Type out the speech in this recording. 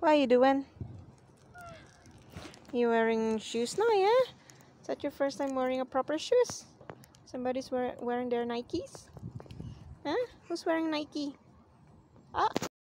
What are you doing? You wearing shoes now, yeah? Is that your first time wearing a proper shoes? Somebody's wearing their Nikes? Huh? Who's wearing Nike?